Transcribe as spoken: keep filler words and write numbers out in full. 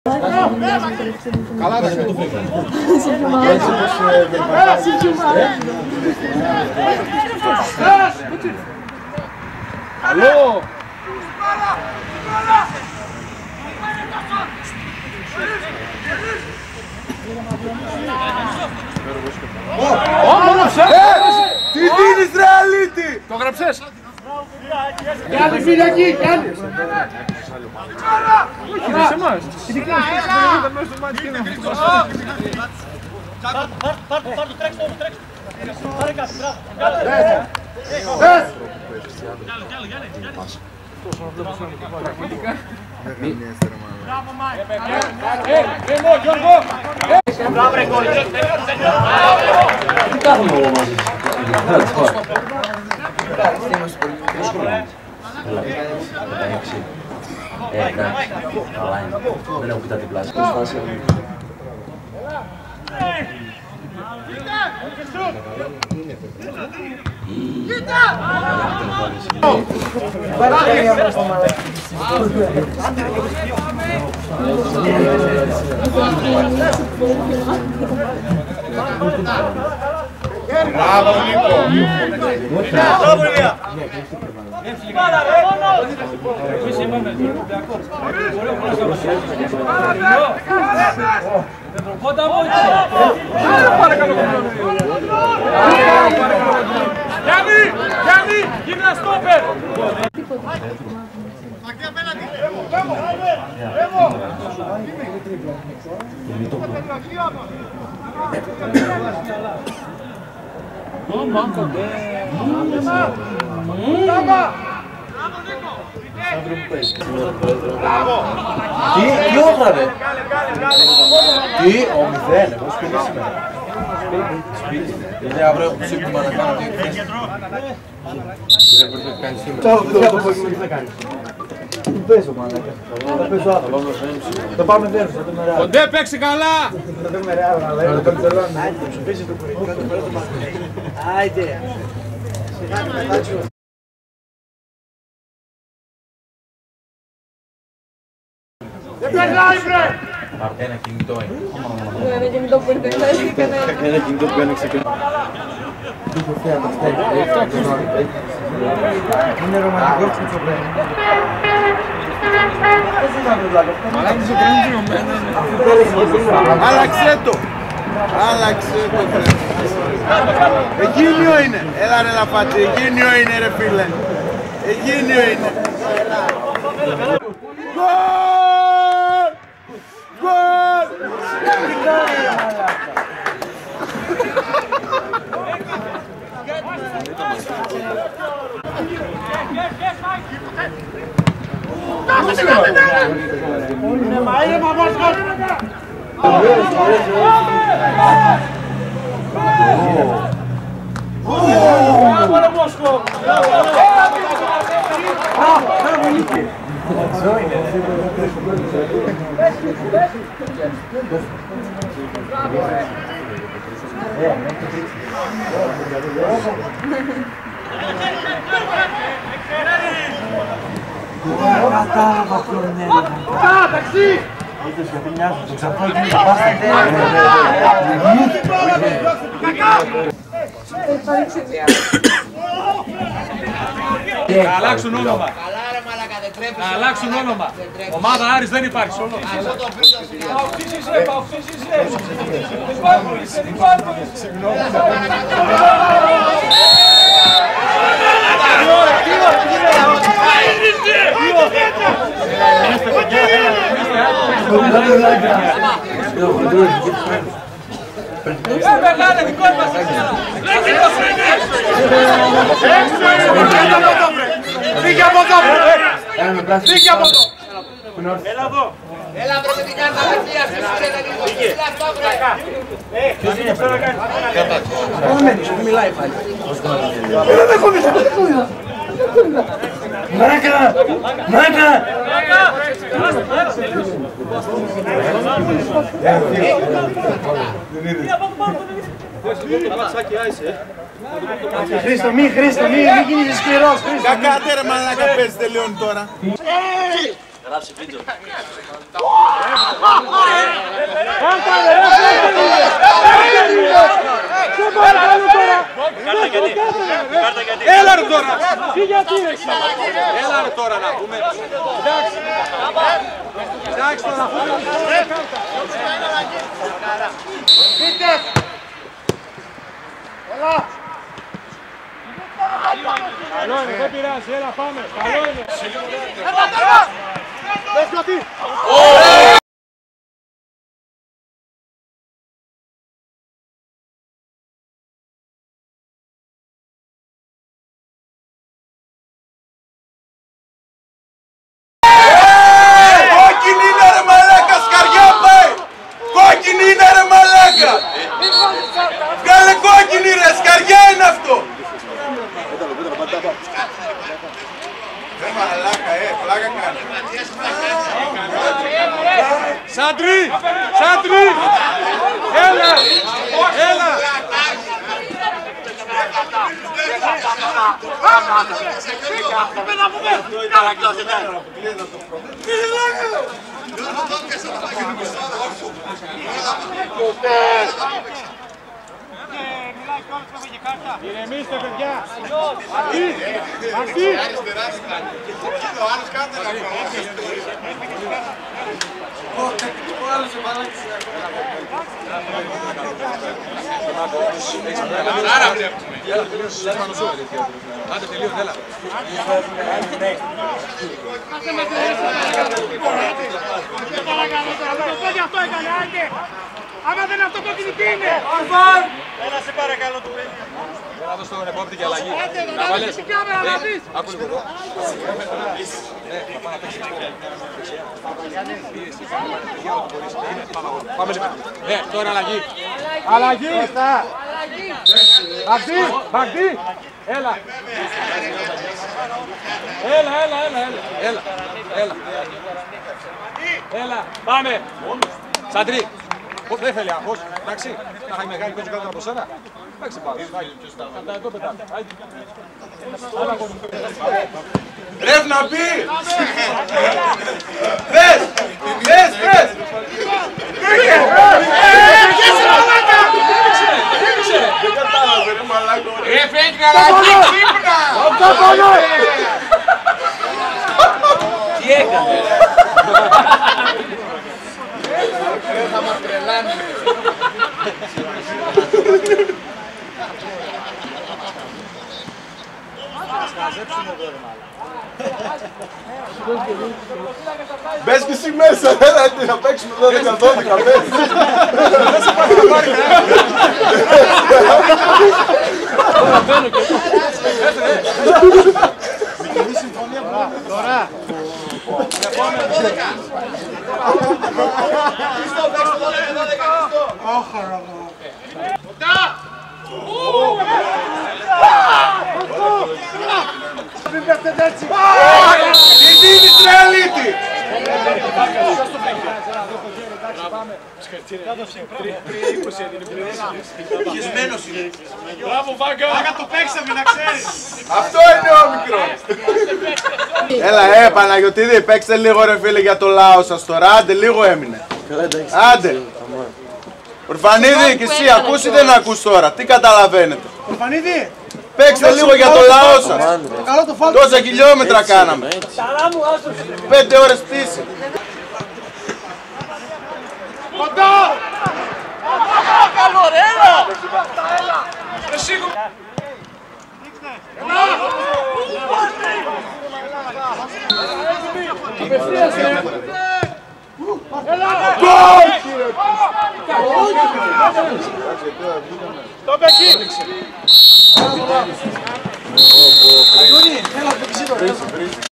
Καλά δεν το βρήκα. Καλό! Όμορφε! Τι δίνεις ρε αλήτη! Το γράψες! Κάνει φυλακή, κάνει! Όχι, δεν σε εμάς! Τι κάνεις, ήταν μέσα στο μάτι και να μην Πάρ' το, τρέξτε το, τρέξτε το! Πάρε κάτι, μπράβο! Πες! Μπράβο Μάικ! Ε, Γιώργο! Μπράβο ρε κόλλη! Τι κάνουμε εγώ μαζί. Ε, εντάξει, καλά είναι. Δεν έχω πει τα διπλά. Μπράβο Νίκο! Μπράβο Ηλία! Πάρα ρε! Γιάννη! Γιάννη! Γύμνα στόπερ! Μακρύ απέναντι! Τι, τι ώρα ρε! Τι, ο μηδέν, εγώ σπίτι σήμερα. Σπίτι. Γιατί αύριο έχω ψήφιμα να κάνω δύο εκθέσεις. Δεν πρέπει να κάνεις σήμερα. Τσάου, δεν θα πω τι θα κάνεις. Τι παίζω μαλάκα. Θα παίζω άθλο. Θα πάμε δέρος, θα δούμε ρεάλ. Κοντέ παίξει καλά! Θα δούμε ρεάλ, αλλά είναι το Μπαρτσελόνα. Σου πέσει το κορυφαίο. Άιντε. Δεν περνάει βρε! Ένα κινητό είναι. Ένα κινητό που ήρθε χθες και έκανε... Ένα κινητό που ένεξε και... Είναι ρομαντικό που το πρέπει. Αλλά είναι ζωγραμμένο. Άλλαξε το! Άλλαξε το τρένο. Εγγένειο είναι! Έλα ρε λαπάτσι, εγγένειο είναι ρε φίλε! Εγγένειο είναι! Γκολ! Γκολ! Κατάλαβα ποιον είναι. Ταξί! Είδες γιατί μοιάζουν, το ξαφνό γίνει τα πάστα. Θα αλλάξουν όνομα. Θα αλλάξουν όνομα. Ομάδα Άρης δεν υπάρχει. Παοξής είσαι, παοξής είσαι! Διπάλπολης, διπάλπολης! Ε, μεγάλε, δικό μας! Φύγε από εδώ, βρε! Φύγε από εδώ! Έλα εδώ! Έλα βρε με την κάρτα απευθείας, φύγε τα λίγο, φύγε αυτό βρε! Ποιος είναι αυτό να κάνει? Κομμένος, μου μιλάει πάλι. Έλα με κομμένος, δεν κομμένος. Μάκα! Μάκα! Χρήστο, μη, Χρήστο, μη, μη γίνεις σκληρός, Χρήστο. Κακάτε ρε μαλάκα, παίζετε Λεόν τώρα. Γράψε βίντεο. Έλα ρε τώρα! Τι γιατί ρε! Έλα ρε τώρα να πούμε! Εντάξει! Εντάξει τώρα να πούμε! Πίτες! Έλα! Καλό είναι, δεν πειράζει, έλα πάμε! Καλό είναι! Έλα τώρα! Δες το τι! Βγάλε κόκκινη ρε, σκαριά είναι αυτό! Ρε μαλάκα, ε, πλάκα κάνει. Σάντρι! Σάντρι! Έλα! Έλα! Ηρεμήστε παιδιά! Αυτή! Αυτή! Άρα βλέπουμε. Άντε τελείως, έλα. Αυτό έκανε, άντε! Άμα δεν αυτό κόκκινη τι είναι! Έλα σε παρακαλώ του παιδί. Έλα δώσ' τον επόπτη και αλλαγή. Άντε, να βάλεις την κάμερα να δεις. Άκου λίγο εδώ. Ναι, θα πάω να παίξεις. Πάμε λίγο. Ναι, τώρα αλλαγή. Αλλαγή! Μπαγδί! Μπαγδί! Έλα! Έλα, έλα, έλα, έλα. Έλα, έλα. Έλα, πάμε. Σαντρί. Δεν θέλει άγχος, εντάξει. Να έχει μεγάλη παίζει κάτω από σένα. Εντάξει πάμε. Θα εδώ πετάμε. Ρεφ να πει! Πες! Πες! Πες! Ρε φέγγι αλλαγή, ξύπνα! Τι έκανε? Θα μας τρελάνει. Μπες και εσύ μέσα, έλα να παίξουμε δώδεκα δώδεκα, μπες. Τώρα! Μην πέφτετε έτσι! Τι δίνεις ρε αλήτη! Πιεσμένος είναι. Μπράβο Βάγκα! Βάγκα το παίξαμε να ξέρεις. Αυτό είναι ο μικρός. Έλα, ε, Παναγιωτίδη, παίξτε λίγο ρε φίλε για το λαό σας τώρα. Άντε, λίγο έμεινε. Άντε. Ορφανίδη, και εσύ ακούς ή δεν ακούς τώρα, τι καταλαβαίνετε? Ορφανίδη! Παίξτε λίγο για το λαό σας. Τόσα χιλιόμετρα κάναμε. Πέντε ώρες πτήση. Κοντά! Καλό ρε, έλα! Το πεκί! Αντώνη, έλα το πισίδω.